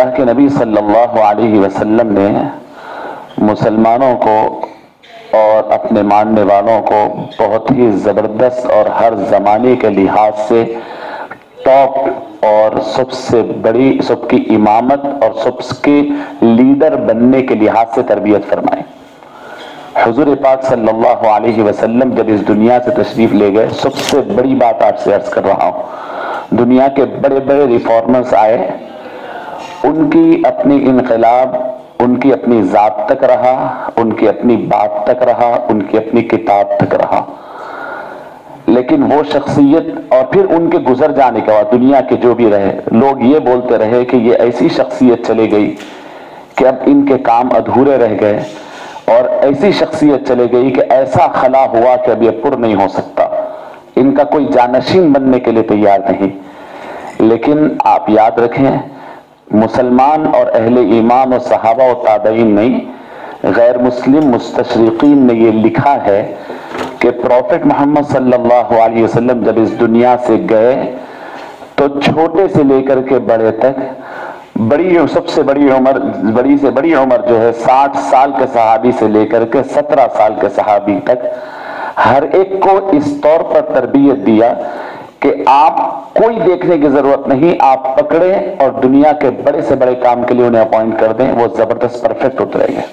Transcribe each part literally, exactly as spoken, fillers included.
اللہ کے نبی صلی اللہ علیہ وسلم نے مسلمانوں کو اور اپنے ماننے والوں کو بہت ہی زبردست اور ہر زمانے کے لحاظ سے ٹاپ اور سب سے بڑی سب کی امامت اور سب کے لیڈر بننے کے لحاظ سے تربیت فرمائی۔ حضور پاک صلی اللہ علیہ وسلم جب اس دنیا سے تشریف لے گئے، سب سے بڑی بات آپ سے عرض کر رہا ہوں، دنیا کے بڑے بڑے ریفارمرز آئے، ان کی اپنی انقلاب ان کی اپنی ذات تک رہا، ان کی اپنی بات تک رہا، ان کی اپنی کتاب تک رہا، لیکن وہ شخصیت اور پھر ان کے گزر جانے کے بعد دنیا کے جو بھی رہے لوگ یہ بولتے رہے کہ یہ ایسی شخصیت چلے گئی کہ اب ان کے کام ادھورے رہ گئے، اور ایسی شخصیت چلے گئی کہ ایسا خلا ہوا کہ اب یہ پر نہیں ہو سکتا، ان کا کوئی جانشین بننے کے لیے تیار نہیں۔ لیکن آپ یاد رکھیں، مسلمان اور اہل ایمان اور صحابہ و تابعین نہیں، غیر مسلم مستشرقین نے یہ لکھا ہے کہ پروفٹ محمد صلی اللہ علیہ وسلم جب اس دنیا سے گئے تو چھوٹے سے لے کر کے بڑے تک، بڑی سب سے بڑی عمر بڑی سے بڑی عمر جو ہے ساٹھ سال کے صحابی سے لے کر کے سترہ سال کے صحابی تک، ہر ایک کو اس طور پر تربیت دیا کہ آپ کوئی دیکھنے کی ضرورت نہیں، آپ پکڑے اور دنیا کے بڑے سے بڑے کام کے لیے انہیں اپوائنٹ کر دیں، وہ زبردست پرفیکٹ اترے گے۔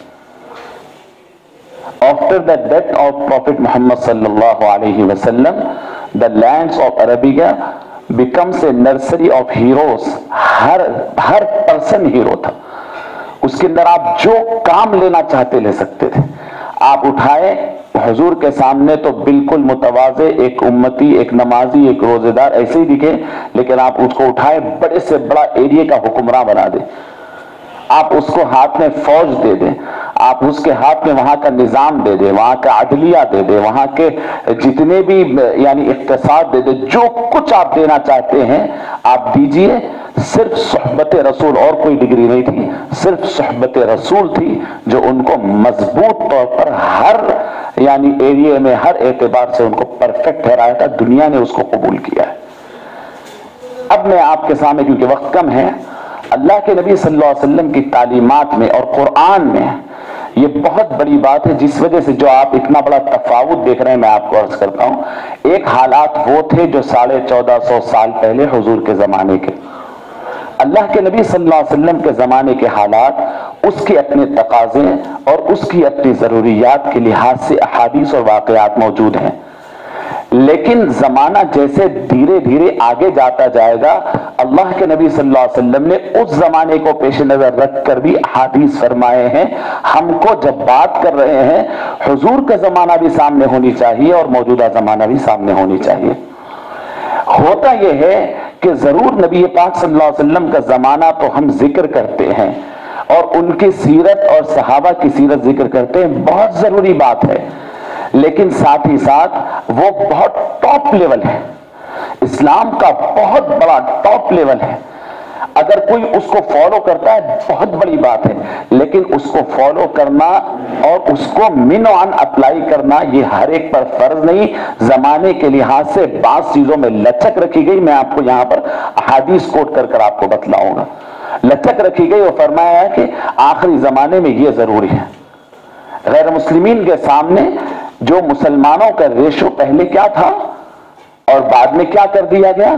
After the death of Prophet Muhammad sallallahu alaihi wasallam, the lands of Arabia becomes a nursery of heroes. ہر ہر پرسن ہیرو تھا، اس کے اندر آپ جو کام لینا چاہتے لے سکتے تھے۔ آپ اٹھائے حضور کے سامنے تو بالکل متواضع ایک امتی، ایک نمازی، ایک روزے دار ایسے ہی دکھے، لیکن آپ اس کو اٹھائے بڑے سے بڑا ایریے کا حکمراں بنا دیں، آپ اس کو ہاتھ میں فوج دے دیں، آپ اس کے ہاتھ میں وہاں کا نظام دے دیں، وہاں کا عدلیہ دے دیں، وہاں کے جتنے بھی یعنی اقتصاد دے دیں، جو کچھ آپ دینا چاہتے ہیں آپ دیجئے، صرف صحبت رسول، اور کوئی ڈگری نہیں تھی، صرف صحبت رسول تھی جو ان کو مضبوط طور پر ہر یعنی ایریے میں ہر اعتبار سے ان کو پرفیکٹ ٹھہرایا تھا۔ دنیا نے اس کو قبول کیا ہے۔ اب میں آپ کے سامنے، کیونکہ وقت کم ہے، اللہ کے نبی صلی اللہ علیہ وسلم کی تعلیمات میں اور قرآن میں یہ بہت بڑی بات ہے، جس وجہ سے جو آپ اتنا بڑا تفاوت دیکھ رہے ہیں، میں آپ کو عرض کرتا ہوں۔ ایک حالات وہ تھے جو ساڑھے چودہ سو سال پہلے حضور کے زمانے کے، اللہ کے نبی صلی اللہ علیہ وسلم کے زمانے کے حالات، اس کے اپنے تقاضے اور اس کی اپنی ضروریات کے لحاظ سے احادیث اور واقعات موجود ہیں، لیکن زمانہ جیسے دھیرے دھیرے آگے جاتا جائے گا، اللہ کے نبی صلی اللہ علیہ وسلم نے اس زمانے کو پیش نظر رکھ کر بھی احادیث فرمائے ہیں۔ ہم کو جب بات کر رہے ہیں، حضور کا زمانہ بھی سامنے ہونی چاہیے اور موجودہ زمانہ بھی سامنے ہونی چاہیے۔ ہوتا یہ ہے کہ ضرور نبی پاک صلی اللہ علیہ وسلم کا زمانہ تو ہم ذکر کرتے ہیں اور ان کی سیرت اور صحابہ کی سیرت ذکر کرتے ہیں، بہت ضروری بات ہے، لیکن ساتھ ہی ساتھ وہ بہت ٹاپ لیول ہے، اسلام کا بہت بڑا ٹاپ لیول ہے۔ اگر کوئی اس کو فالو کرتا ہے بہت بڑی بات ہے، لیکن اس کو فالو کرنا اور اس کو من و عن اپلائی کرنا یہ ہر ایک پر فرض نہیں۔ زمانے کے لحاظ سے بعض چیزوں میں لچک رکھی گئی، میں آپ کو یہاں پر احادیث کوٹ کر کر آپ کو بتلاؤں گا۔ لچک رکھی گئی اور فرمایا ہے کہ آخری زمانے میں یہ ضروری ہے۔ غیر مسلمین کے سامنے جو مسلمانوں کا ریشو پہلے کیا تھا اور بعد میں کیا کر دیا گیا،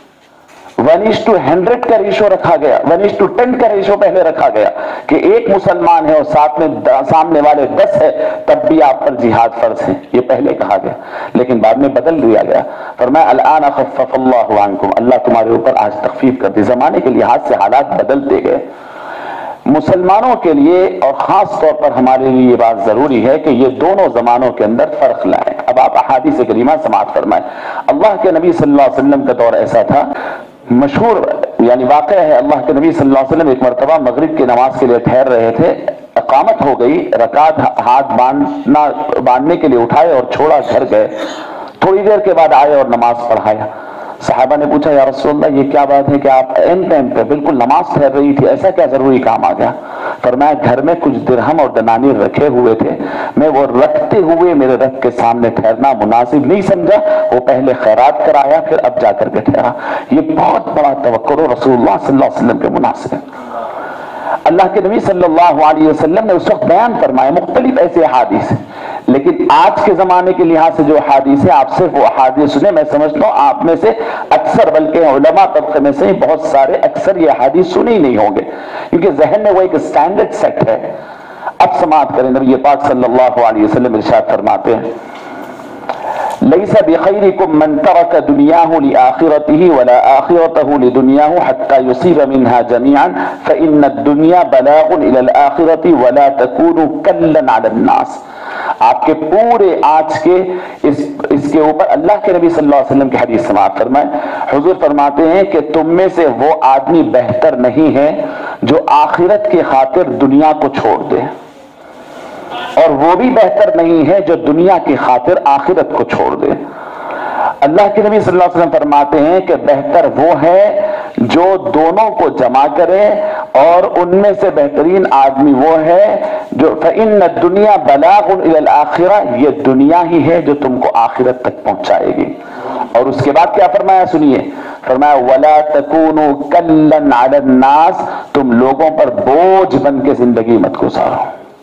ون ایز ٹو ہنڈریڈ کا ریشو رکھا گیا، ون ایز ٹو ٹین کا ریشو پہلے رکھا گیا کہ ایک مسلمان ہے اور ساتھ میں سامنے والے دس ہے، تب بھی آپ پر جہاد فرض ہے، یہ پہلے کہا گیا، لیکن بعد میں بدل دیا گیا۔ فرمایا الآن خفف اللہ عنکم، اللہ تمہارے اوپر آج تخفیف کر دی۔ زمانے کے لحاظ سے حالات بدلتے گئے۔ مسلمانوں کے لیے اور خاص طور پر ہمارے لیے یہ بات ضروری ہے کہ یہ دونوں زمانوں کے اندر فرق لائیں۔ اب آپ احادیث کریمہ سماعت فرمائیں۔ اللہ کے نبی صلی اللہ علیہ وسلم کا دور ایسا تھا، مشہور یعنی واقعہ ہے، اللہ کے نبی صلی اللہ علیہ وسلم ایک مرتبہ مغرب کی نماز کے لیے ٹھہر رہے تھے، اقامت ہو گئی، رکعت ہاتھ باندھنا باندھنے کے لیے اٹھائے اور چھوڑا، گھر گئے، تھوڑی دیر کے بعد آئے اور نماز پڑھایا۔ صحابہ نے پوچھا یا رسول اللہ یہ کیا بات ہے کہ آپ این ٹائم پہ بالکل نماز ٹھہر رہی تھی، ایسا کیا ضروری کام آ گیا؟ فرمایا گھر میں کچھ درہم اور دنانیر رکھے ہوئے تھے، میں وہ رکھتے ہوئے میرے رب کے سامنے ٹھہرنا مناسب نہیں سمجھا، وہ پہلے خیرات کرایا پھر اب جا کر کے ٹھہرا۔ یہ بہت بڑا توقع رسول اللہ صلی اللہ علیہ وسلم کے مناسب ہے۔ اللہ کے نبی صلی اللہ علیہ وسلم نے اس وقت بیان فرمائے مختلف ایسے احادیث ہیں، لیکن آج کے زمانے کے لحاظ سے جو احادیث ہیں آپ صرف وہ احادیث سنیں. میں سمجھتا ہوں آپ میں سے اکثر بلکہ علماء طبقے میں سے بہت سارے اکثر یہ احادیث سنے ہی نہیں ہوں گے، کیونکہ ذہن میں وہ ایک سٹینڈرڈ سیٹ ہے. اب سماعت کریں. نبی پاک صلی اللہ علیہ وسلم ارشاد فرماتے ہیں ليس بخيركم من ترك دنياه لآخرته ولا آخرته لدنياه حتى يصيب منها جميعا فإن الدنيا بلاغ إلى الآخرة ولا تكونوا كلا على الناس. آپ کے پورے آج کے اس, اس کے اوپر اللہ کے نبی صلی اللہ علیہ وسلم کی حدیث سماعت فرمائیں. حضور فرماتے ہیں کہ تم میں سے وہ آدمی بہتر نہیں ہے جو آخرت کی خاطر دنیا کو چھوڑ دے، اور وہ بھی بہتر نہیں ہے جو دنیا کی خاطر آخرت کو چھوڑ دے. اللہ کے نبی صلی اللہ علیہ وسلم فرماتے ہیں کہ بہتر وہ ہے جو دونوں کو جمع کرے، اور ان میں سے بہترین آدمی وہ ہے جو فإن الدنیا بلاغ إلى الآخرة، یہ دنیا ہی ہے جو تم کو آخرت تک پہنچائے گی. اور اس کے بعد کیا فرمایا سنیے، فرمایا وَلَا تَكُونُوا كَلًّا عَلَى النَّاسِ، تم لوگوں پر بوجھ بن کے زندگی مت گزارو.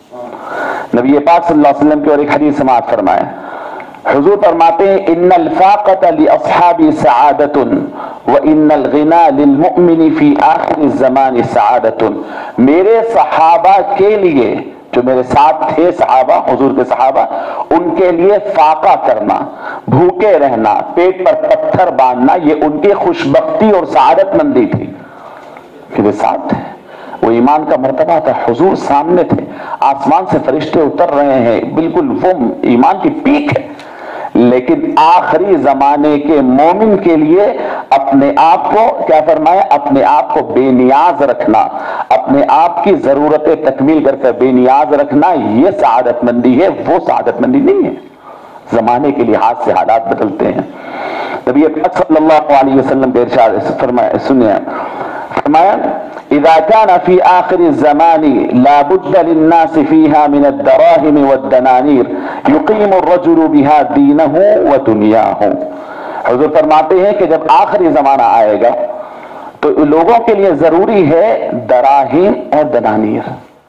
نبی پاک صلی اللہ علیہ وسلم کی اور ایک حدیث سماعت فرمائے. حضور فرماتے ہیں ان الفاقۃ لاصحابی سعادۃ وان الغنى للمؤمن فی آخر الزمان سعادۃ. میرے صحابہ کے لیے جو میرے ساتھ تھے صحابہ، حضور کے صحابہ، ان کے لیے فاقہ کرنا، بھوکے رہنا، پیٹ پر پتھر باندھنا، یہ ان کی خوشبختی اور سعادت مندی تھی. میرے ساتھ تھے، وہ ایمان کا مرتبہ تھا. حضور سامنے تھے، آسمان سے فرشتے اتر رہے ہیں، بالکل وہ ایمان کی پیک ہے. لیکن آخری زمانے کے مومن کے لیے اپنے آپ کو کیا فرمایا، اپنے آپ کو بے نیاز رکھنا، اپنے آپ کی ضرورتیں تکمیل کر کے بے نیاز رکھنا، یہ سعادت مندی ہے. وہ سعادت مندی نہیں ہے. زمانے کے لحاظ سے حالات بدلتے ہیں. نبی پاک صلی اللہ علیہ وسلم کے ارشاد فرمایا سنیں، فرمایا اذا كان في آخر الزمان لا بد للناس فيها من الدراهم والدنانير يقيم الرجل بها دينه ودنياه. حضور فرماتے ہیں کہ جب آخری زمانہ آئے گا تو لوگوں کے لیے ضروری ہے دراہم اور دنانیر.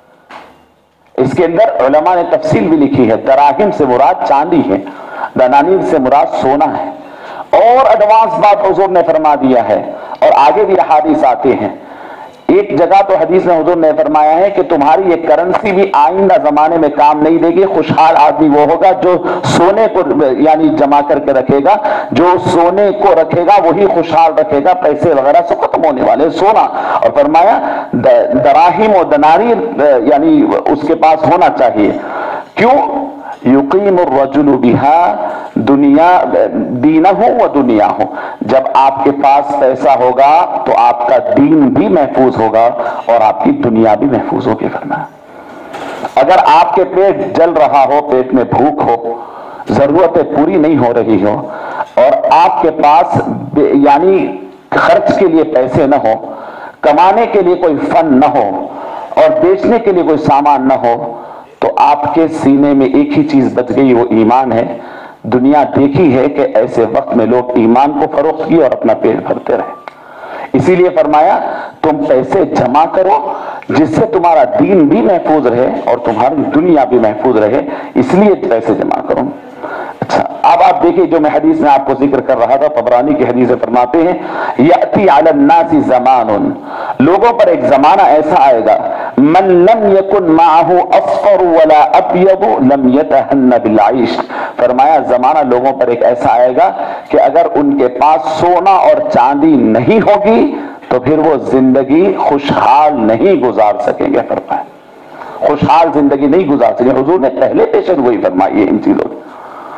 اس کے اندر علماء نے تفصیل بھی لکھی ہے. دراہم سے مراد چاندی ہے، دنانیر سے مراد سونا ہے. اور ایڈوانس بات حضور نے فرما دیا ہے، اور آگے بھی احادیث آتے ہیں. ایک جگہ تو حدیث میں حضور نے فرمایا ہے کہ تمہاری یہ کرنسی بھی آئندہ زمانے میں کام نہیں دے گی. خوشحال آدمی وہ ہوگا جو سونے کو یعنی جمع کر کے رکھے گا، جو سونے کو رکھے گا وہی خوشحال رکھے گا. پیسے وغیرہ سے ختم ہونے والے، سونا. اور فرمایا دراہم و دنانیر یعنی اس کے پاس ہونا چاہیے. کیوں؟ یقیم الرجل بها دنیا دینہ و دنیا ہو. جب آپ کے پاس پیسہ ہوگا تو آپ کا دین بھی محفوظ ہوگا اور آپ کی دنیا بھی محفوظ ہوگی. فرمایا اگر آپ کے پیٹ جل رہا ہو، پیٹ میں بھوک ہو، ضرورتیں پوری نہیں ہو رہی ہو، اور آپ کے پاس یعنی خرچ کے لیے پیسے نہ ہو، کمانے کے لیے کوئی فن نہ ہو، اور بیچنے کے لیے کوئی سامان نہ ہو، تو آپ کے سینے میں ایک ہی چیز بچ گئی، وہ ایمان ہے. دنیا دیکھی ہے کہ ایسے وقت میں لوگ ایمان کو فروخت کیے اور اپنا پیٹ بھرتے رہے. اسی لیے فرمایا تم پیسے جمع کرو جس سے تمہارا دین بھی محفوظ رہے اور تمہاری دنیا بھی محفوظ رہے، اس لیے پیسے جمع کرو. اچھا اب آپ دیکھیں جو میں حدیث میں آپ کو ذکر کر رہا تھا، طبرانی کی حدیث فرماتے ہیں یأتی علی الناس زمان، لوگوں پر ایک زمانہ ایسا آئے گا من لم یکن معه اصفر ولا ابیض لم یتہن بالعیش. فرمایا زمانہ لوگوں پر ایک ایسا آئے گا کہ اگر ان کے پاس سونا اور چاندی نہیں ہوگی تو پھر وہ زندگی خوشحال نہیں گزار سکیں گے. فرمایا خوشحال زندگی نہیں گزار سکیں. حضور نے پہلے پیشن گوئی فرمائی ہے ان چیزوں کی.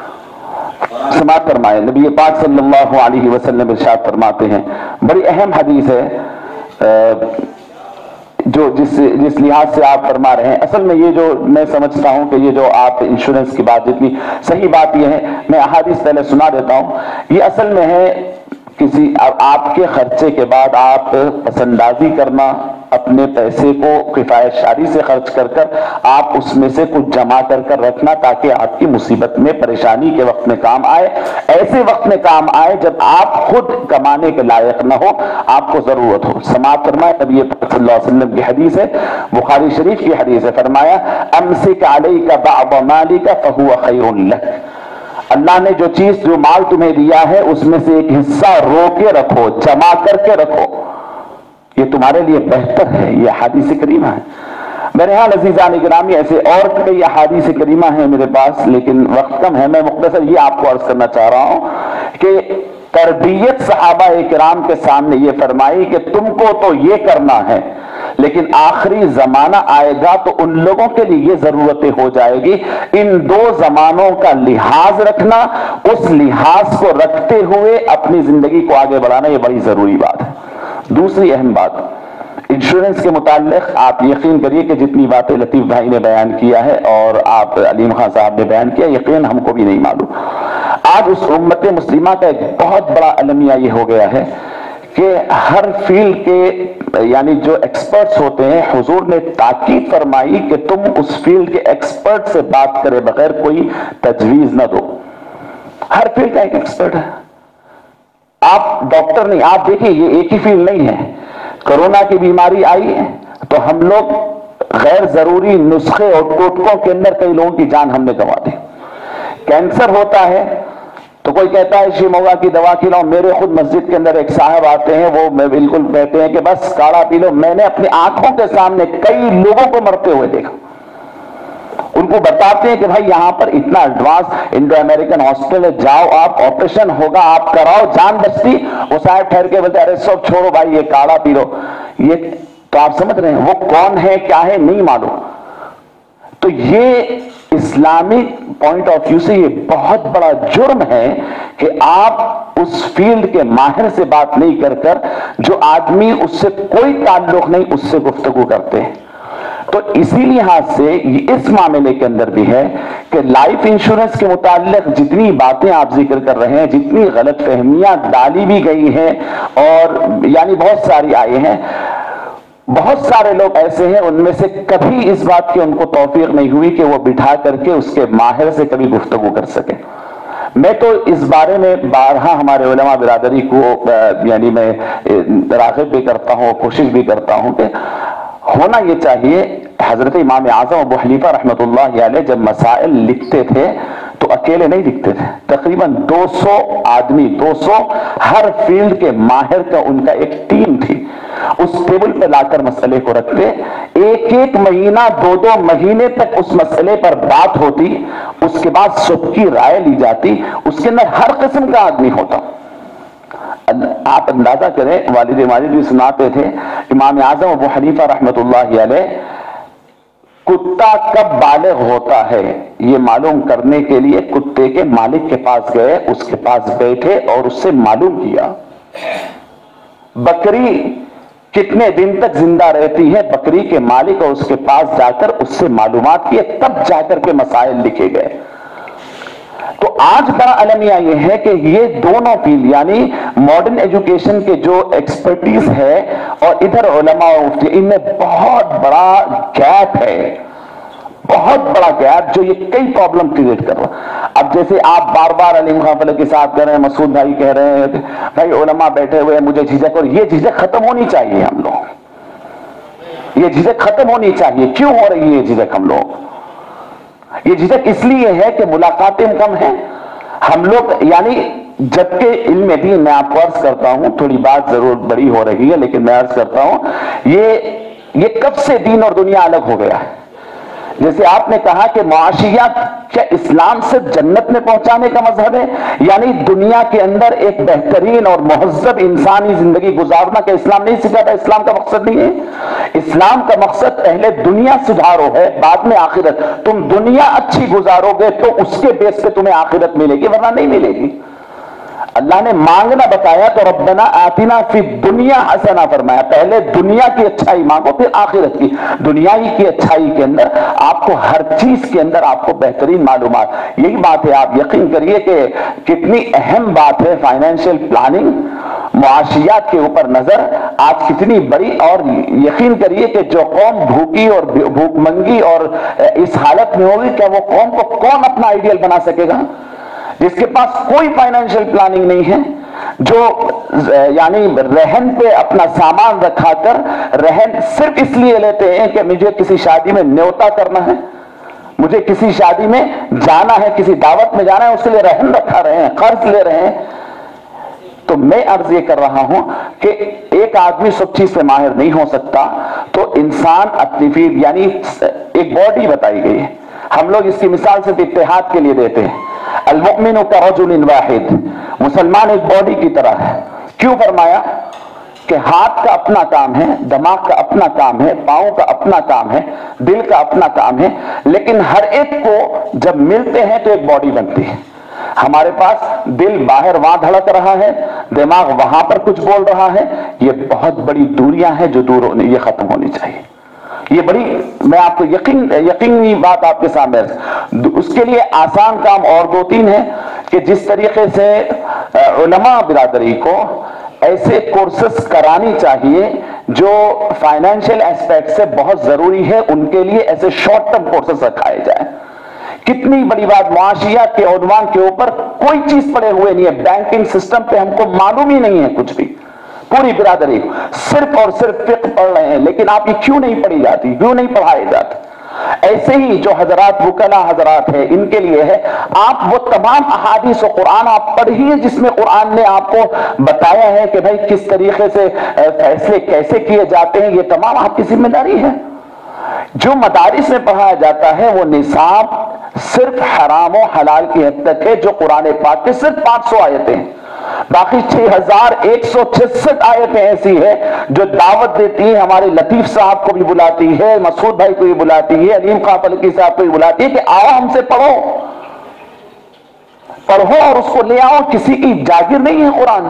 سماعت فرمائے نبی پاک صلی اللہ علیہ وسلم ارشاد فرماتے ہیں، بڑی اہم حدیث ہے جو جس جس لحاظ سے آپ فرما رہے ہیں. اصل میں یہ جو میں سمجھتا ہوں کہ یہ جو آپ انشورنس کی بات، جتنی صحیح بات یہ ہے، میں احادیث پہلے سنا دیتا ہوں. یہ اصل میں ہے کسی آپ کے خرچے کے بعد آپ پسندازی کرنا اپنے پیسے کو کفایت شاری سے خرچ کر کر آپ اس میں سے کچھ جمع کر کر رکھنا تاکہ آپ کی مصیبت میں پریشانی کے وقت میں کام آئے، ایسے وقت میں کام آئے جب آپ خود کمانے کے لائق نہ ہو، آپ کو ضرورت ہو۔ سماعت فرمائے نبی صلی اللہ علیہ وسلم کی حدیث ہے، بخاری شریف کی حدیث ہے، فرمایا امسک علیک بعض مالک فہو خیر لک، اللہ نے جو چیز جو مال تمہیں دیا ہے اس میں سے ایک حصہ رو کے رکھو، جمع کر کے رکھو، یہ تمہارے لیے بہتر ہے۔ یہ حدیث کریمہ ہے۔ میرے ہاں عزیزان گرامی ایسے اور کئی احادیث کریمہ ہیں میرے پاس، لیکن وقت کم ہے، میں مختصر یہ آپ کو عرض کرنا چاہ رہا ہوں کہ تربیت صحابہ کرام کے سامنے یہ فرمائی کہ تم کو تو یہ کرنا ہے، لیکن آخری زمانہ آئے گا تو ان لوگوں کے لیے یہ ضرورتیں ہو جائے گی، ان دو زمانوں کا لحاظ رکھنا، اس لحاظ کو رکھتے ہوئے اپنی زندگی کو آگے بڑھانا، یہ بڑی ضروری بات ہے۔ دوسری اہم بات انشورنس کے متعلق، آپ یقین کریے کہ جتنی باتیں لطیف بھائی نے بیان کیا ہے اور آپ علیم خان صاحب نے بیان کیا، یقین ہم کو بھی نہیں معلوم۔ آج اس امت مسلمہ کا ایک بہت بڑا المیہ یہ ہو گیا ہے کہ ہر فیلڈ کے یعنی جو ایکسپرٹس ہوتے ہیں، حضور نے تاکید فرمائی کہ تم اس فیلڈ کے ایکسپرٹ سے بات کرے بغیر کوئی تجویز نہ دو۔ ہر فیلڈ کا ایک ایکسپرٹ ہے، آپ ڈاکٹر نہیں، آپ دیکھیں یہ ایک ہی فیلڈ نہیں ہے۔ کرونا کی بیماری آئی تو ہم لوگ غیر ضروری نسخے اور ٹوٹکوں کے اندر کئی لوگوں کی جان ہم نے گنوا دی۔ کینسر ہوتا ہے تو کوئی کہتا ہے شیموگا کی دوا کھلاؤ، میرے خود مسجد کے اندر ایک صاحب آتے ہیں، وہ میں بالکل کہتے ہیں کہ بس کاڑھا پی لو۔ میں نے اپنی آنکھوں کے سامنے کئی لوگوں کو مرتے ہوئے دیکھا، ان کو بتاتے ہیں کہ بھائی یہاں پر اتنا ایڈوانس انڈو امریکن ہاسپٹل ہے، جاؤ آپ آپریشن ہوگا، آپ کراؤ، جان بچتی۔ وہ صاحب ٹھہر کے بولتے ارے سب چھوڑو بھائی یہ کاڑھا پی لو۔ یہ تو آپ سمجھ رہے ہیں وہ کون ہے کیا ہے نہیں معلوم۔ تو یہ اسلامک پوائنٹ آف ویو سے یہ بہت بڑا جرم ہے کہ آپ اس فیلڈ کے ماہر سے بات نہیں کر کر جو آدمی اس سے کوئی تعلق نہیں اس سے گفتگو کرتے ہیں۔ تو اسی لحاظ سے اس معاملے کے اندر بھی ہے کہ لائف انشورنس کے متعلق جتنی باتیں آپ ذکر کر رہے ہیں، جتنی غلط فہمیاں ڈالی بھی گئی ہیں اور یعنی بہت ساری آئی ہیں، بہت سارے لوگ ایسے ہیں ان میں سے کبھی اس بات کی ان کو توفیق نہیں ہوئی کہ وہ بٹھا کر کے اس کے ماہر سے کبھی گفتگو کر سکے۔ میں تو اس بارے میں بارہا ہمارے علماء برادری کو یعنی میں راغب بھی کرتا ہوں، کوشش بھی کرتا ہوں کہ ہونا یہ چاہیے۔ حضرت امام اعظم ابو حنیفہ رحمۃ اللہ علیہ جب مسائل لکھتے تھے تو اکیلے نہیں لکھتے تھے، تقریباً دو سو آدمی، دو سو ہر فیلڈ کے ماہر کا ان کا ایک ٹیم تھی، اس ٹیبل پہ لا کر مسئلے کو رکھتے، ایک ایک مہینہ دو دو مہینے تک اس مسئلے پر بات ہوتی، اس کے بعد سب کی رائے لی جاتی، اس کے اندر ہر قسم کا آدمی ہوتا۔ آپ اندازہ کریں، والد ماجد بھی سناتے تھے، امام اعظم ابو حنیفہ رحمۃ اللہ علیہ کتا کب بالغ ہوتا ہے یہ معلوم کرنے کے لیے کتے کے مالک کے پاس گئے، اس کے پاس بیٹھے اور اس سے معلوم کیا بکری کتنے دن تک زندہ رہتی ہے، بکری کے مالک اور اس کے پاس جا کر اس سے معلومات کیے، تب جا کر کے مسائل لکھے گئے۔ تو آج بڑا المیہ یہ ہے کہ یہ دونوں فیلڈ یعنی ماڈرن ایجوکیشن کے جو ایکسپرٹیز ہے اور ادھر علماء و مفتی، ان میں بہت بڑا گیپ ہے، بہت بڑا گیپ جو یہ کئی پرابلم کریٹ کر رہا۔ اب جیسے آپ بار بار علیم خان فلکی صاحب کہہ رہے ہیں، مسعود بھائی کہہ رہے ہیں بھائی علماء بیٹھے ہوئے ہیں مجھے جھجک، اور یہ جھجک ختم ہونی چاہیے، ہم لوگ یہ جھجک ختم ہونی چاہیے۔ کیوں ہو رہی ہے یہ جھجک ہم لوگ؟ یہ جھجک اس لیے ہے کہ ملاقاتیں کم ہیں ہم لوگ، یعنی جبکہ علم دین میں آپ کو عرض کرتا ہوں، تھوڑی بات ضرور بڑی ہو رہی ہے لیکن میں عرض کرتا ہوں یہ یہ کب سے دین اور دنیا الگ ہو گیا ہے۔ جیسے آپ نے کہا کہ معاشیات کیا اسلام سے جنت میں پہنچانے کا مذہب ہے، یعنی دنیا کے اندر ایک بہترین اور مہذب انسانی زندگی گزارنا، کہ اسلام نہیں سکھاتا؟ اسلام کا مقصد نہیں ہے، اسلام کا مقصد پہلے دنیا سدھارو ہے، بعد میں آخرت۔ تم دنیا اچھی گزارو گے تو اس کے بیس پہ تمہیں آخرت ملے گی، ورنہ نہیں ملے گی۔ اللہ نے مانگنا بتایا تو ربنا آتنا فی دنیا حسنہ فرمایا، پہلے دنیا کی اچھائی مانگو پھر آخرت کی۔ دنیا ہی کی اچھائی کے اندر آپ کو ہر چیز کے اندر آپ کو بہترین معلومات، یہی بات ہے۔ آپ یقین کریے کہ کتنی اہم بات ہے فائنینشیل پلاننگ، معاشیات کے اوپر نظر آج کتنی بڑی، اور یقین کریے کہ جو قوم بھوکی اور بھوک منگی اور اس حالت میں ہوگی، کیا وہ قوم کو کون اپنا آئیڈیل بنا سکے گا؟ جس کے پاس کوئی فائنینشیل پلاننگ نہیں ہے، جو یعنی رہن پہ اپنا سامان رکھا کر رہن صرف اس لیے لیتے ہیں کہ مجھے کسی شادی میں نیوتا کرنا ہے، مجھے کسی شادی میں جانا ہے، کسی دعوت میں جانا ہے، اس کے لیے رہن رکھا رہے ہیں، قرض لے رہے ہیں۔ تو میں عرض یہ کر رہا ہوں کہ ایک آدمی سب چیز سے ماہر نہیں ہو سکتا، تو انسان اپنی فیلڈ، یعنی ایک باڈی بتائی گئی ہے، ہم لوگ اس کی مثال صرف اتحاد کے لیے دیتے ہیں، المؤمن کرجل واحد، مسلمان ایک باڈی کی طرح ہے۔ کیوں فرمایا؟ کہ ہاتھ کا اپنا کام ہے، دماغ کا اپنا کام ہے، پاؤں کا اپنا کام ہے، دل کا اپنا کام ہے، لیکن ہر ایک کو جب ملتے ہیں تو ایک باڈی بنتی ہے۔ ہمارے پاس دل باہر وہاں دھڑک رہا ہے، دماغ وہاں پر کچھ بول رہا ہے، یہ بہت بڑی دوریاں ہیں جو دور ہونی، یہ ختم ہونی چاہیے۔ یہ بڑی، میں آپ کو یقین یقینی بات آپ کے سامنے، اس کے لیے آسان کام اور دو تین ہے کہ جس طریقے سے علماء برادری کو ایسے کورسز کرانی چاہیے جو فائنینشیل ایسپیکٹ سے بہت ضروری ہے، ان کے لیے ایسے شارٹ ٹرم کورسز رکھائے جائیں۔ کتنی بڑی بات، معاشیات کے عنوان کے اوپر کوئی چیز پڑے ہوئے نہیں ہے، بینکنگ سسٹم پہ ہم کو معلوم ہی نہیں ہے کچھ بھی، پوری برادری صرف اور صرف فقہ پڑھ رہے ہیں، لیکن آپ کی کیوں نہیں پڑھی جاتی، کیوں نہیں پڑھائے جاتے؟ ایسے ہی جو حضرات وکلا حضرات ہیں، ان کے لیے ہے، آپ وہ تمام احادیث و قرآن آپ پڑھیے جس میں قرآن نے آپ کو بتایا ہے کہ بھائی کس طریقے سے فیصلے کیسے کیے جاتے ہیں، یہ تمام آپ کی ذمہ داری ہے۔ جو مدارس میں پڑھایا جاتا ہے وہ نصاب صرف حرام و حلال کی حد تک ہے، جو قرآن پاک کے صرف پانچ سو آیتیں ہیں، باقی چھ ہزار ایک سو چھسٹھ آیتیں ایسی ہے جو دعوت دیتی ہے، ہمارے لطیف صاحب کو بھی بلاتی ہے، مسعود بھائی کو بھی بلاتی ہے، علیم خان فلکی صاحب کو بھی بلاتی ہے کہ آؤ ہم سے پڑھو پڑھو اور اس کو لے آؤ، کسی کی جاگیر نہیں ہے قرآن۔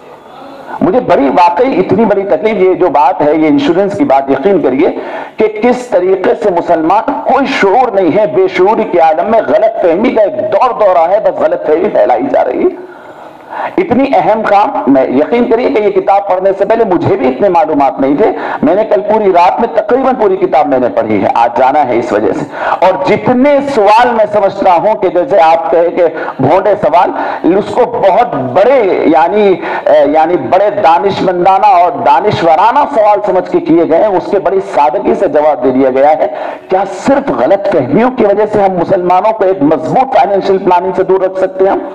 مجھے بڑی واقعی اتنی بڑی تکلیف، یہ جو بات ہے، یہ انشورنس کی بات، یقین کریے کہ کس طریقے سے مسلمان کوئی شعور نہیں ہے، بے شعوری کے عالم میں غلط فہمی کا ایک دور دورہ ہے، بس غلط فہمی پھیلائی جا رہی ہے۔ اتنی اہم کام، میں یقین کریے کہ یہ کتاب پڑھنے سے پہلے مجھے بھی اتنے معلومات نہیں تھے، میں نے کل پوری رات میں تقریباً پوری کتاب میں نے پڑھی ہے، آج جانا ہے اس وجہ سے، اور جتنے سوال میں سمجھتا ہوں کہ جیسے آپ کہے کہ بھونڈے سوال، اس کو بہت بڑے یعنی یعنی بڑے دانشمندانہ اور دانشورانہ سوال سمجھ کے کیے گئے ہیں، اس کے بڑی سادگی سے جواب دے دیا گیا ہے۔ کیا صرف غلط فہمیوں کی وجہ سے ہم مسلمانوں کو ایک مضبوط فائنینشیل پلاننگ سے دور رکھ سکتے ہیں؟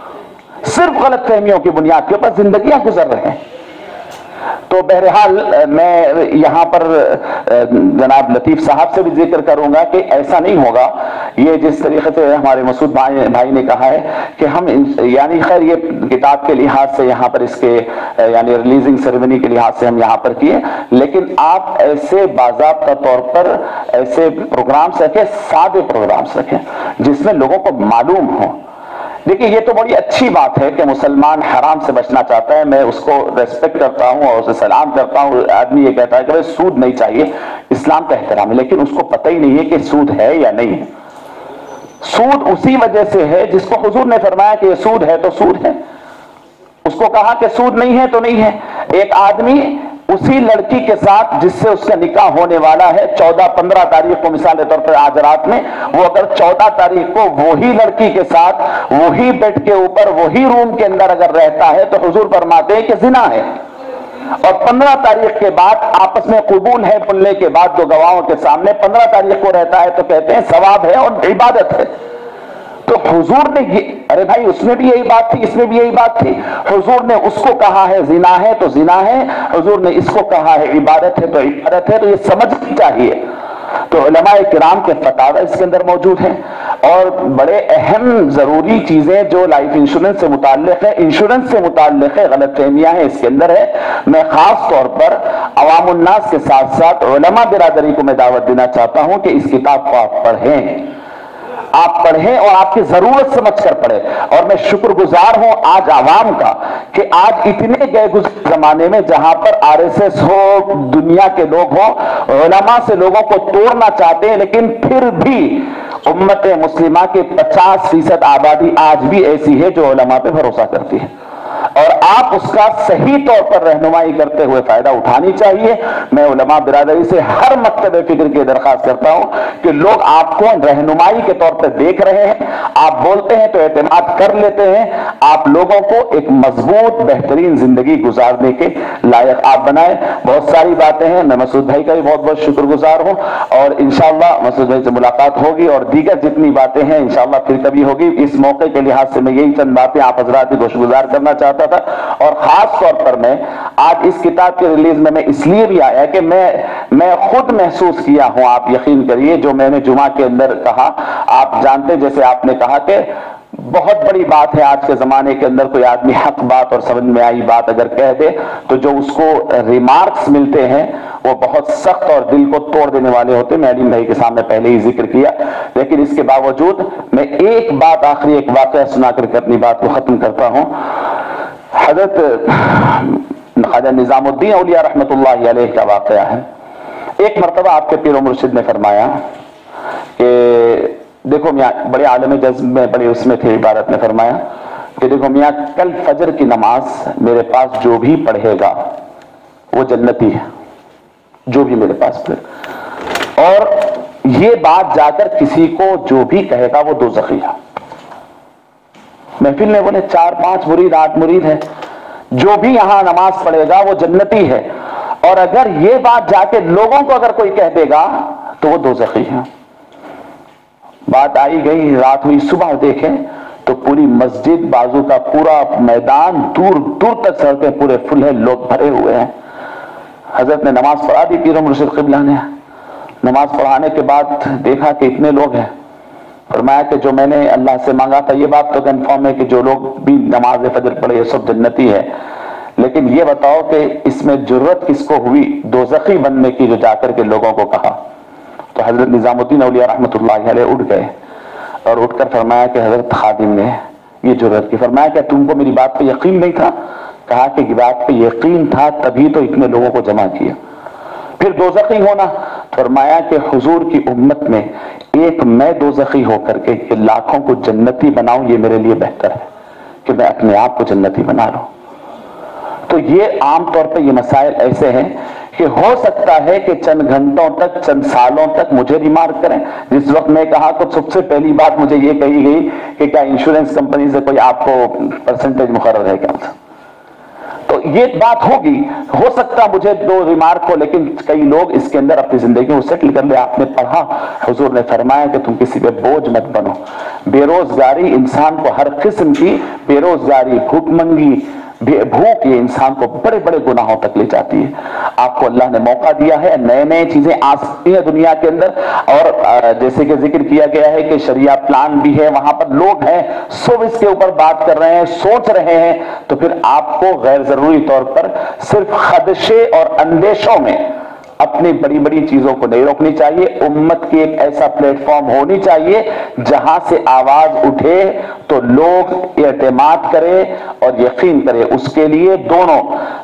صرف غلط فہمیوں کی بنیاد کے اوپر زندگیاں گزر رہے ہیں۔ تو بہرحال میں یہاں پر جناب لطیف صاحب سے بھی ذکر کروں گا کہ ایسا نہیں ہوگا، یہ جس طریقے سے ہمارے مسعود بھائی نے کہا ہے کہ ہم یعنی خیر یہ کتاب کے لحاظ سے یہاں پر اس کے یعنی ریلیزنگ سیریمنی کے لحاظ سے ہم یہاں پر کیے، لیکن آپ ایسے باضابطہ طور پر ایسے پروگرامز رکھیں، سادے پروگرامز رکھیں جس میں لوگوں کو معلوم ہو۔ دیکھیں یہ تو بڑی اچھی بات ہے کہ مسلمان حرام سے بچنا چاہتا ہے، میں اس کو ریسپیکٹ کرتا ہوں اور اسے سلام کرتا ہوں۔ آدمی یہ کہتا ہے کہ سود نہیں چاہیے، اسلام کا احترام ہے، لیکن اس کو پتہ ہی نہیں ہے کہ سود ہے یا نہیں ہے۔ سود اسی وجہ سے ہے جس کو حضور نے فرمایا کہ یہ سود ہے تو سود ہے، اس کو کہا کہ سود نہیں ہے تو نہیں ہے۔ ایک آدمی اسی لڑکی کے ساتھ جس سے اس کا نکاح ہونے والا ہے چودہ پندرہ تاریخ کو، مثال کے طور پر آج رات میں، وہ اگر چودہ تاریخ کو وہی لڑکی کے ساتھ وہی بیڈ کے اوپر وہی روم کے اندر اگر رہتا ہے تو حضور فرماتے ہیں کہ زنا ہے، اور پندرہ تاریخ کے بعد آپس میں قبول ہے بولنے کے بعد دو گواہوں کے سامنے پندرہ تاریخ کو رہتا ہے تو کہتے ہیں ثواب ہے اور عبادت ہے۔ تو حضور نے یہ، ارے بھائی اس میں بھی یہی بات تھی، اس میں بھی یہی بات تھی، حضور نے اس کو کہا ہے زنا ہے تو زنا ہے، حضور نے اس کو کہا ہے عبادت ہے تو عبادت ہے، تو یہ سمجھنا چاہیے۔ تو علماء کرام کے فتاوی اس کے اندر موجود ہیں، اور بڑے اہم ضروری چیزیں جو لائف انشورنس سے متعلق ہے، انشورنس سے متعلق ہے، غلط فہمیاں ہیں اس کے اندر ہے۔ میں خاص طور پر عوام الناس کے ساتھ ساتھ علماء برادری کو میں دعوت دینا چاہتا ہوں کہ اس کتاب کو آپ پڑھیں، آپ پڑھیں اور آپ کی ضرورت سمجھ کر پڑھیں۔ اور میں شکر گزار ہوں آج عوام کا کہ آج اتنے گئے گزرے زمانے میں جہاں پر آر ایس ایس ہو، دنیا کے لوگ ہوں، علماء سے لوگوں کو توڑنا چاہتے ہیں، لیکن پھر بھی امت مسلمہ کے پچاس فیصد آبادی آج بھی ایسی ہے جو علماء پہ بھروسہ کرتی ہے، اور آپ اس کا صحیح طور پر رہنمائی کرتے ہوئے فائدہ اٹھانی چاہیے۔ میں علماء برادری سے ہر مکتب فکر کی درخواست کرتا ہوں کہ لوگ آپ کو رہنمائی کے طور پر دیکھ رہے ہیں، آپ بولتے ہیں تو اعتماد کر لیتے ہیں، آپ لوگوں کو ایک مضبوط بہترین زندگی گزارنے کے لائق آپ بنائیں۔ بہت ساری باتیں ہیں، میں مسعود بھائی کا بھی بہت بہت شکر گزار ہوں، اور انشاءاللہ مسعود بھائی سے ملاقات ہوگی اور دیگر جتنی باتیں ہیں انشاءاللہ پھر کبھی ہوگی۔ اس موقع کے لحاظ سے میں یہی چند باتیں آپ حضرات کو گزار کرنا چاہتا تھا، اور خاص طور پر میں آج اس کتاب کے ریلیز میں میں اس لیے بھی آیا کہ میں میں خود محسوس کیا ہوں، آپ یقین کریے، جو میں نے جمعہ کے اندر کہا، آپ جانتے جیسے آپ نے کہا کہ بہت بڑی بات ہے آج کے زمانے کے اندر کوئی آدمی حق بات اور سمجھ میں آئی بات اگر کہہ دے تو جو اس کو ریمارکس ملتے ہیں وہ بہت سخت اور دل کو توڑ دینے والے ہوتے ہیں۔ میں علیم بھائی کے سامنے پہلے ہی ذکر کیا، لیکن اس کے باوجود میں ایک بات آخری ایک واقعہ سنا کر کے اپنی بات کو ختم کرتا ہوں۔ حضرت خواجہ نظام الدین اولیاء رحمۃ اللہ علیہ کا واقعہ ہے۔ ایک مرتبہ آپ کے پیر و مرشد نے فرمایا کہ دیکھو میاں، بڑے عالم جذب میں بڑے اس میں تھے، عبارت میں فرمایا کہ دیکھو میاں، کل فجر کی نماز میرے پاس جو بھی پڑھے گا وہ جنتی ہے، جو بھی میرے پاس پڑھے، اور یہ بات جا کر کسی کو جو بھی کہے گا وہ دوزخی ہے۔ محفل میں بولے چار پانچ مرید آٹھ مرید ہیں، جو بھی یہاں نماز پڑھے گا وہ جنتی ہے، اور اگر یہ بات جا کے لوگوں کو اگر کوئی کہہ دے گا تو وہ دوزخی ہے۔ بات آئی گئی، رات ہوئی، صبح دیکھیں تو پوری مسجد، بازو کا پورا میدان، دور دور تک سڑکیں پورے فل ہیں، لوگ بھرے ہوئے ہیں۔ حضرت نے نماز پڑھا دی، پیر و مرشد قبلہ نے نماز پڑھانے کے بعد دیکھا کہ اتنے لوگ ہیں، فرمایا کہ جو میں نے اللہ سے مانگا تھا یہ بات تو کنفرم ہے کہ جو لوگ بھی نماز فجر پڑھے یہ سب جنتی ہے، لیکن یہ بتاؤ کہ اس میں جرت کس کو ہوئی دوزخی بننے کی جو جا کر کے لوگوں کو کہا؟ تو حضرت نظام الدین اولیاء رحمۃ اللہ علیہ اٹھ گئے اور اٹھ کر فرمایا کہ حضرت خادم نے یہ جرت کی۔ فرمایا کہ تم کو میری بات پہ یقین نہیں تھا؟ کہا کہ بات پہ یقین تھا، تبھی تو اتنے لوگوں کو جمع کیا۔ پھر دوزخی ہونا، فرمایا کہ حضور کی امت میں ایک میں دوزخی ہو کر کے کہ لاکھوں کو جنتی بناؤں، یہ میرے لیے بہتر ہے کہ میں اپنے آپ کو جنتی بنا لوں۔ تو یہ عام طور پہ یہ مسائل ایسے ہیں کہ ہو سکتا ہے کہ چند گھنٹوں تک، چند سالوں تک مجھے ریمارک کریں۔ جس وقت میں کہا تو سب سے پہلی بات مجھے یہ کہی گئی کہ کیا انشورنس کمپنی سے کوئی آپ کو پرسنٹیج مقرر ہے کیا؟ تو یہ بات ہوگی، ہو سکتا مجھے دو ریمارک ہو، لیکن کئی لوگ اس کے اندر اپنی زندگی کو سیٹل کر لے۔ آپ نے پڑھا، حضور نے فرمایا کہ تم کسی پہ بوجھ مت بنو۔ بے روزگاری انسان کو ہر قسم کی بے روزگاری، بھوک منگی، بھوک یہ انسان کو بڑے بڑے گناہوں تک لے جاتی ہے۔ آپ کو اللہ نے موقع دیا ہے، نئے نئے چیزیں آ سکتی ہیں دنیا کے اندر، اور جیسے کہ ذکر کیا گیا ہے کہ شریعہ پلان بھی ہے، وہاں پر لوگ ہیں سب اس کے اوپر بات کر رہے ہیں، سوچ رہے ہیں، تو پھر آپ کو غیر ضروری طور پر صرف خدشے اور اندیشوں میں اپنی بڑی بڑی چیزوں کو نہیں روکنی چاہیے۔ امت کی ایک ایسا پلیٹ فارم ہونی چاہیے جہاں سے آواز اٹھے تو لوگ اعتماد کرے اور یقین کرے۔ اس کے لیے دونوں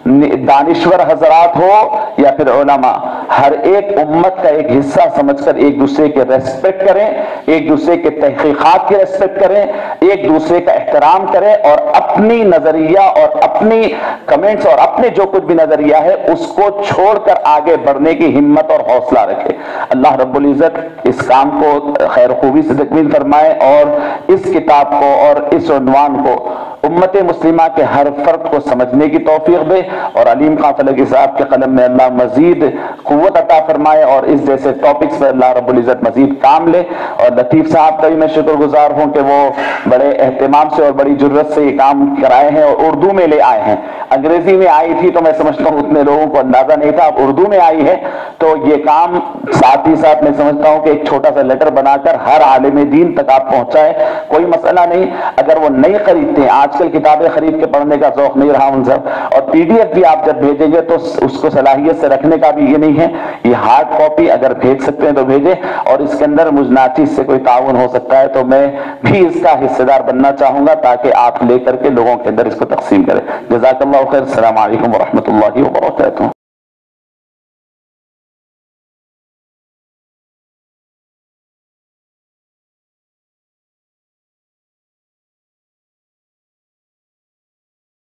دانشور حضرات ہو یا پھر علماء، ہر ایک امت کا ایک حصہ سمجھ کر ایک دوسرے کے ریسپیکٹ کریں، ایک دوسرے کے تحقیقات کی ریسپیکٹ کریں، ایک دوسرے کا احترام کریں، اور اپنی نظریہ اور اپنی کمنٹس اور اپنے جو کچھ بھی نظریہ ہے اس کو چھوڑ کر آگے بڑھنے کی ہمت اور حوصلہ رکھے۔ اللہ رب العزت اس کام کو خیر خوبی سے تکمیل فرمائے، اور اس کتاب کو اور اس عنوان کو امت مسلمہ کے ہر فرد کو سمجھنے کی توفیق دے، اور علیم خان فلکی صاحب کے قلم میں اللہ مزید قوت عطا فرمائے، اور اس جیسے ٹاپکس پر اللہ رب العزت مزید کام لے۔ اور لطیف صاحب کا بھی میں شکر گزار ہوں کہ وہ بڑے اہتمام سے اور بڑی جرت سے یہ کام کرائے ہیں اور اردو میں لے آئے ہیں۔ انگریزی میں آئی تھی تو میں سمجھتا ہوں اتنے لوگوں کو اندازہ نہیں تھا، اب اردو میں آئی ہے تو یہ کام ساتھ ہی ساتھ میں سمجھتا ہوں کہ ایک چھوٹا سا لیٹر بنا کر ہر عالم دین تک آپ پہنچائے، کوئی مسئلہ نہیں۔ اگر وہ نہیں خریدتے ہیں، آج کل کتابیں خرید کے پڑھنے کا ذوق نہیں رہا ان سب، اور پی ڈی ایف بھی آپ جب بھیجیں گے تو اس کو صلاحیت سے رکھنے کا بھی یہ نہیں ہے، یہ ہارڈ کاپی اگر بھیج سکتے ہیں تو بھیجیں، اور اس کے اندر مجھ ناچیز سے کوئی تعاون ہو سکتا ہے تو میں بھی اس کا حصہ دار بننا چاہوں گا تاکہ آپ لے کر کے لوگوں کے اندر اس کو تقسیم کریں۔ جزاک اللہ خیر، السلام علیکم ورحمۃ اللہ وبرکاتہ۔